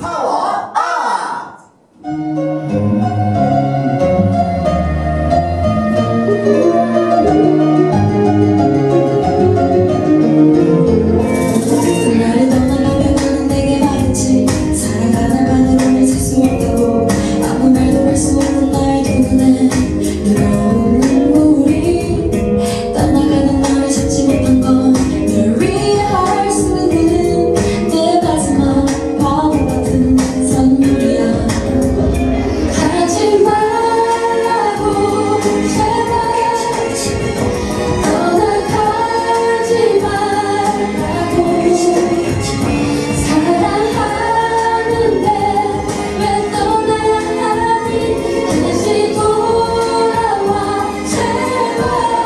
파워 업! 나를 떠나가면 너는 내게 말했지. 사랑하는 마음을 살 수 없다고. 아무 말도 할 수 없는 나의 두 눈에 들어오는 눈물이. 떠나가는 너를 찾지 못한 건 널 위해 할 수 있는 내 마지막 바보 같은 선물이야. 하지 말라고 제발 떠나가지 말라고. 사랑하는데 왜 떠나야 하니. 다시 돌아와 제발.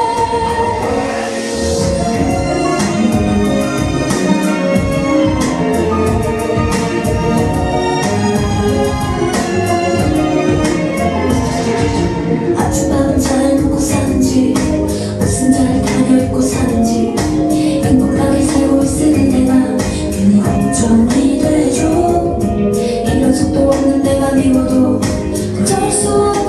아침밤은 잘 먹고 사는지 무슨 잘 다녀입고 사는지 행복하게 살고 있을 내가 괜히 걱정이 되죠. 이런 속도 없는 내가 미워도 어쩔 수 없는